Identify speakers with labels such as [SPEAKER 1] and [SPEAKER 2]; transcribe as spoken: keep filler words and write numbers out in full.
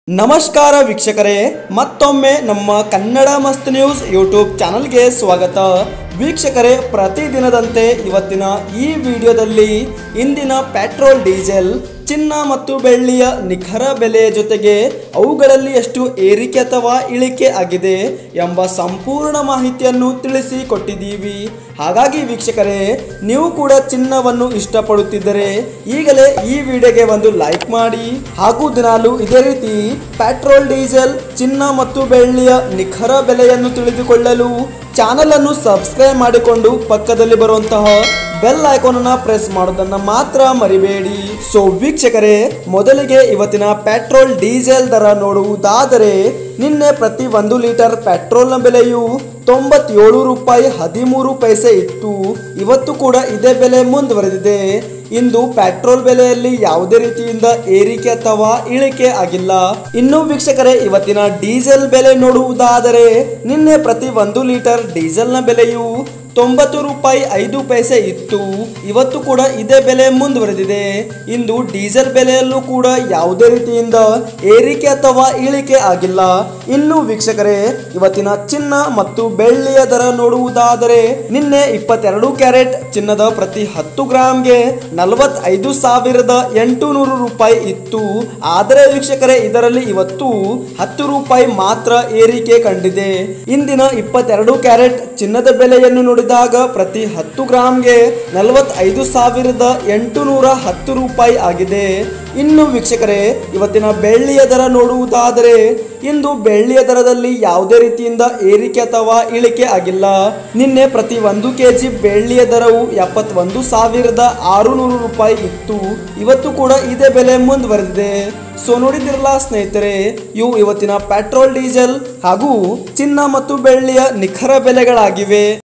[SPEAKER 1] ನಮಸ್ಕಾರ ವೀಕ್ಷಕರೇ, ಮತ್ತೊಮ್ಮೆ ನಮ್ಮ ಕನ್ನಡ ಮಸ್ತ್ ನ್ಯೂಸ್ ಯೂಟ್ಯೂಬ್ ಚಾನಲ್ಗೆ ಸ್ವಾಗತ. ವೀಕ್ಷಕರೇ, ಪ್ರತಿದಿನದಂತೆ ಇವತ್ತಿನ ಈ ವಿಡಿಯೋದಲ್ಲಿ ಇಂದಿನ ಪೆಟ್ರೋಲ್, ಡೀಸೆಲ್, ಚಿನ್ನ ಮತ್ತು ಬೆಳ್ಳಿಯ ನಿಖರ ಬೆಲೆಯ ಜೊತೆಗೆ ಅವುಗಳಲ್ಲಿ ಎಷ್ಟು ಏರಿಕೆ ಅಥವಾ ಇಳಿಕೆ ಆಗಿದೆ ಎಂಬ ಸಂಪೂರ್ಣ ಮಾಹಿತಿಯನ್ನು ತಿಳಿಸಿ ಕೊಟ್ಟಿದ್ದೀವಿ. ಹಾಗಾಗಿ ವೀಕ್ಷಕರೇ, ನೀವು ಕೂಡ ಚಿನ್ನವನ್ನು ಇಷ್ಟಪಡುತ್ತಿದ್ದರೆ ಈಗಲೇ ಈ ವಿಡಿಯೋಗೆ ಒಂದು ಲೈಕ್ ಮಾಡಿ ಹಾಗೂ ದಿನಾಲು ಇದೇ ರೀತಿ ಪೆಟ್ರೋಲ್, ಡೀಸೆಲ್, ಚಿನ್ನ ಮತ್ತು ಬೆಳ್ಳಿಯ ನಿಖರ ಬೆಲೆಯನ್ನು ತಿಳಿದುಕೊಳ್ಳಲು ಚಾನಲ್ ಅನ್ನು ಸಬ್ಸ್ಕ್ರೈಬ್ ಮಾಡಿಕೊಂಡು ಪಕ್ಕದಲ್ಲಿ ಬರುವಂತಹ ಬೆಲ್ ಐಕಾನ್ ಅನ್ನು ಪ್ರೆಸ್ ಮಾಡೋದನ್ನ ಮಾತ್ರ ಮರಿಬೇಡಿ. ಸೊ ವೀಕ್ಷಕರೇ, ಮೊದಲಿಗೆ ಇವತ್ತಿನ ಪೆಟ್ರೋಲ್, ಡೀಸೆಲ್ ದರ ನೋಡುವುದಾದರೆ ನಿನ್ನೆ ಪ್ರತಿ ಒಂದು ಲೀಟರ್ ಪೆಟ್ರೋಲ್ನ ಬೆಲೆಯು ತೊಂಬತ್ತೇಳು ರೂಪಾಯಿ ಹದಿಮೂರು ಪೈಸೆ ಇತ್ತು. ಇವತ್ತು ಕೂಡ ಇದೇ ಬೆಲೆ ಮುಂದುವರೆದಿದೆ. ಇಂದು ಪೆಟ್ರೋಲ್ ಬೆಲೆಯಲ್ಲಿ ಯಾವುದೇ ರೀತಿಯಿಂದ ಏರಿಕೆ ಅಥವಾ ಇಳಿಕೆ ಆಗಿಲ್ಲ. ಇನ್ನು ವೀಕ್ಷಕರೇ, ಇವತ್ತಿನ ಡೀಸೆಲ್ ಬೆಲೆ ನೋಡುವುದಾದರೆ ನಿನ್ನೆ ಪ್ರತಿ ಒಂದು ಲೀಟರ್ ಡೀಸೆಲ್ನ ಬೆಲೆಯು ತೊಂಬತ್ತು ರೂಪಾಯಿ ಐದು ಪೈಸೆ ಇತ್ತು. ಇವತ್ತು ಕೂಡ ಇದೇ ಬೆಲೆ ಮುಂದುವರೆದಿದೆ. ಇಂದು ಡೀಸೆಲ್ ಬೆಲೆಯಲ್ಲೂ ಕೂಡ ಯಾವುದೇ ರೀತಿಯಿಂದ ಏರಿಕೆ ಅಥವಾ ಇಳಿಕೆ ಆಗಿಲ್ಲ. ಇನ್ನು ವೀಕ್ಷಕರೇ, ಇವತ್ತಿನ ಚಿನ್ನ ಮತ್ತು ಬೆಳ್ಳಿಯ ದರ ನೋಡುವುದಾದರೆ ನಿನ್ನೆ ಇಪ್ಪತ್ತೆರಡು ಕ್ಯಾರೆಟ್ ಚಿನ್ನದ ಪ್ರತಿ ಹತ್ತು ಗ್ರಾಮ್ಗೆ ನಲವತ್ತೈದು ಸಾವಿರದ ಎಂಟು ನೂರು ರೂಪಾಯಿ ಇತ್ತು. ಆದರೆ ವೀಕ್ಷಕರೇ, ಇದರಲ್ಲಿ ಇವತ್ತು ಹತ್ತು ರೂಪಾಯಿ ಮಾತ್ರ ಏರಿಕೆ ಕಂಡಿದೆ. ಇಂದಿನ ಇಪ್ಪತ್ತೆರಡು ಕ್ಯಾರೆಟ್ ಚಿನ್ನದ ಬೆಲೆಯನ್ನು ನೋಡಿದಾಗ ಪ್ರತಿ ಹತ್ತು ಗ್ರಾಮ್ಗೆ ನಲವತ್ತೈದು ಸಾವಿರದ ಎಂಟು ನೂರ ಹತ್ತು ರೂಪಾಯಿ ಆಗಿದೆ. ಇನ್ನು ವೀಕ್ಷಕರೇ, ಇವತ್ತಿನ ಬೆಳ್ಳಿಯ ದರ ನೋಡುವುದಾದರೆ ಇಂದು ಬೆಳ್ಳಿಯ ದರದಲ್ಲಿ ಯಾವುದೇ ರೀತಿಯಿಂದ ಏರಿಕೆ ಅಥವಾ ಇಳಿಕೆ ಆಗಿಲ್ಲ. ನಿನ್ನೆ ಪ್ರತಿ ಒಂದು ಕೆಜಿ ಬೆಳ್ಳಿಯ ದರವು ಎಪ್ಪತ್ತೊಂದು ಸಾವಿರದ ಆರುನೂರು ರೂಪಾಯಿ ಇತ್ತು. ಇವತ್ತು ಕೂಡ ಇದೇ ಬೆಲೆ ಮುಂದುವರೆದಿದೆ. ಸೊ ನೋಡಿದಿರಲ್ಲ ಸ್ನೇಹಿತರೆ, ಇವು ಇವತ್ತಿನ ಪೆಟ್ರೋಲ್, ಡೀಸೆಲ್ ಹಾಗೂ ಚಿನ್ನ ಮತ್ತು ಬೆಳ್ಳಿಯ ನಿಖರ ಬೆಲೆಗಳಾಗಿವೆ.